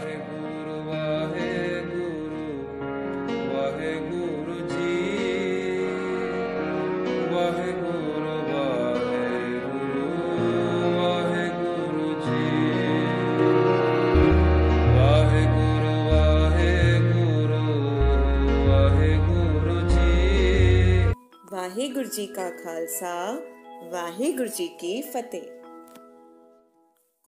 ਵਾਹਿਗੁਰੂ ਵਾਹਿਗੁਰੂ ਵਾਹਿਗੁਰੂ ਜੀ। ਵਾਹਿਗੁਰੂ ਵਾਹਿਗੁਰੂ ਵਾਹਿਗੁਰੂ ਜੀ। ਵਾਹਿਗੁਰੂ ਵਾਹਿਗੁਰੂ ਵਾਹਿਗੁਰੂ ਜੀ। ਵਾਹਿਗੁਰੂ ਜੀ ਕਾ ਖਾਲਸਾ, ਵਾਹਿਗੁਰੂ ਜੀ ਕੀ ਫਤਿਹ।